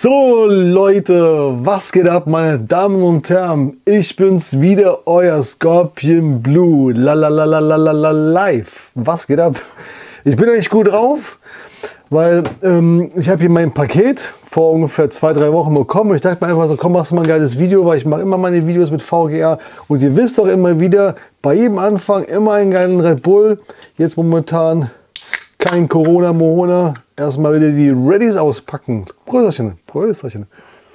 So Leute, was geht ab, meine Damen und Herren? Ich bin's wieder, euer Scorpion Blue. Live. Was geht ab? Ich bin eigentlich gut drauf, weil ich habe hier mein Paket vor ungefähr 2-3 Wochen bekommen. Ich dachte mir einfach so, komm, machst du mal ein geiles Video, weil ich mache immer meine Videos mit VGA. Und ihr wisst doch immer wieder, bei jedem Anfang immer einen geilen Red Bull. Jetzt momentan kein Corona-Mohona. Erstmal wieder die Readys auspacken. Prösterchen, Prösterchen.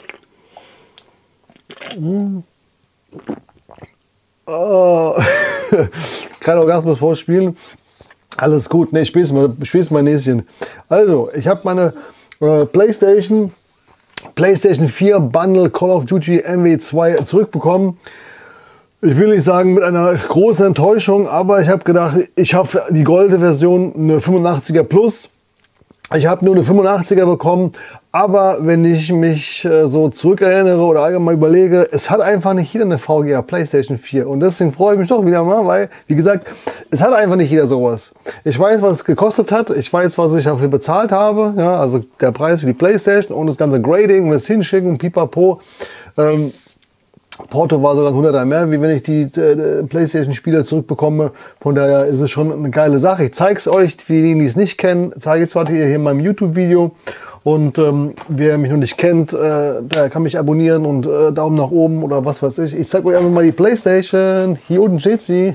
Oh. Kein Orgasmus vorspielen. Alles gut. Ne, ich spiel's mal Näschen. Also, ich habe meine PlayStation 4 Bundle Call of Duty MW2 zurückbekommen. Ich will nicht sagen mit einer großen Enttäuschung, aber ich habe gedacht, ich habe die goldene Version, eine 85er Plus. Ich habe nur eine 85er bekommen, aber wenn ich mich so zurückerinnere oder allgemein überlege, es hat einfach nicht jeder eine VGA PlayStation 4 und deswegen freue ich mich doch wieder mal, weil, wie gesagt, es hat einfach nicht jeder sowas. Ich weiß, was es gekostet hat, ich weiß, was ich dafür bezahlt habe, ja, also der Preis für die PlayStation und das ganze Grading und das Hinschicken, pipapo. Porto war sogar 100er mehr, wie wenn ich die PlayStation-Spiele zurückbekomme. Von daher ist es schon eine geile Sache. Ich zeige es euch, für diejenigen, die es nicht kennen, zeige ich es heute hier in meinem YouTube-Video. Und wer mich noch nicht kennt, der kann mich abonnieren und Daumen nach oben oder was weiß ich. Ich zeige euch einfach mal die PlayStation. Hier unten steht sie.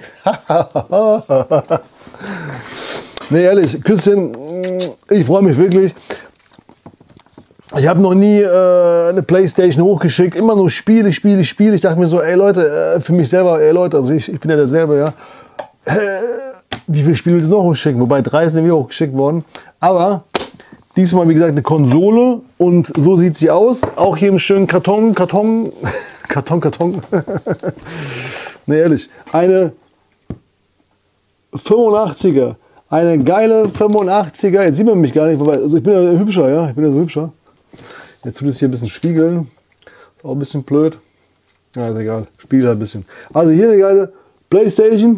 Ne, ehrlich, Küsschen, ich freue mich wirklich. Ich habe noch nie eine Playstation hochgeschickt, immer nur Spiele. Ich dachte mir so, ey Leute, für mich selber, ey Leute, also ich bin ja derselbe, ja. Wie viele Spiele willst du noch hochschicken? Wobei 3 sind wieder hochgeschickt worden. Aber diesmal, wie gesagt, eine Konsole und so sieht sie aus. Auch hier im schönen Karton. Ne, ehrlich, eine 85er. Eine geile 85er. Jetzt sieht man mich gar nicht, wobei, also ich bin ja hübscher, ja. Ich bin ja so hübscher. Jetzt tut es hier ein bisschen spiegeln. Ist auch ein bisschen blöd. Ja, ist egal. Spiegel halt ein bisschen. Also hier eine geile PlayStation.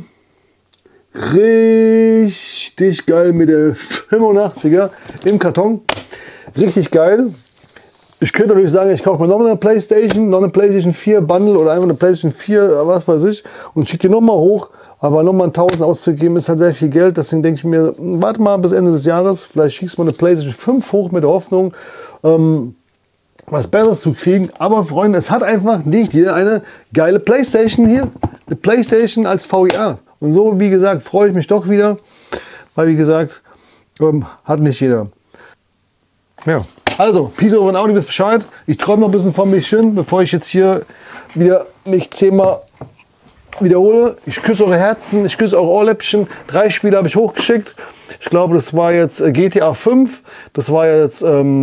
Richtig geil mit der 85er im Karton. Richtig geil. Ich könnte natürlich sagen, ich kaufe mir noch eine PlayStation 4 Bundle oder einfach eine PlayStation 4, was weiß ich, und schicke die nochmal hoch. Aber nochmal 1000 auszugeben ist halt sehr viel Geld. Deswegen denke ich mir, warte mal bis Ende des Jahres. Vielleicht schießt man eine PlayStation 5 hoch mit der Hoffnung, was Besseres zu kriegen. Aber Freunde, es hat einfach nicht jeder eine geile PlayStation hier. Eine PlayStation als VGA. Und so, wie gesagt, freue ich mich doch wieder. Weil, wie gesagt, hat nicht jeder. Ja. Also, Peace over and out, ihr wisst Bescheid. Ich träume noch ein bisschen von mich hin, bevor ich jetzt hier wieder mich 10-mal wiederhole. Ich küsse eure Herzen, ich küsse eure Ohrläppchen. 3 Spiele habe ich hochgeschickt. Ich glaube, das war jetzt GTA 5, das war jetzt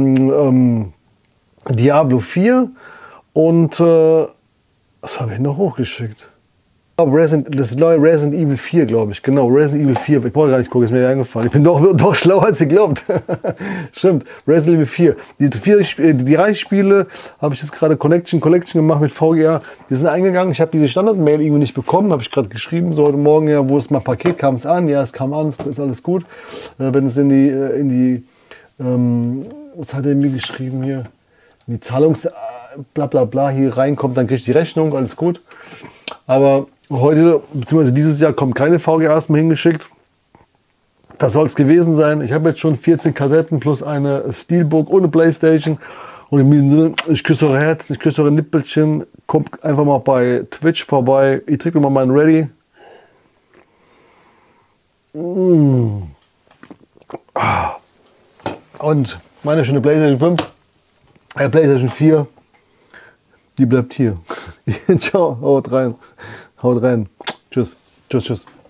Diablo 4 und was habe ich noch hochgeschickt? Das neue Resident Evil 4, glaube ich. Genau, Resident Evil 4. Ich brauche gar nicht gucken, ist mir eingefallen. Ich bin doch schlauer, als ihr glaubt. Stimmt, Resident Evil 4. Die 3 Spiele habe ich jetzt gerade Collection gemacht mit VGA. Die sind eingegangen. Ich habe diese Standard-Mail irgendwie nicht bekommen. Habe ich gerade geschrieben, so heute Morgen, ja, wo es mal Paket kam es an. Ja, es kam an, ist alles gut. Wenn es in die was hat er mir geschrieben hier? In die Zahlungs... Blablabla hier reinkommt, dann kriege ich die Rechnung, alles gut. Aber heute, beziehungsweise dieses Jahr, kommt keine VGAs mehr hingeschickt. Das soll es gewesen sein. Ich habe jetzt schon 14 Kassetten plus eine Steelbook ohne Playstation. Und in diesem Sinne, ich küsse eure Herzen, ich küsse eure Nippelchen. Kommt einfach mal bei Twitch vorbei. Ich trinke mal meinen Ready. Und meine schöne Playstation 5, Playstation 4, die bleibt hier. Ciao, haut rein. Tschüss.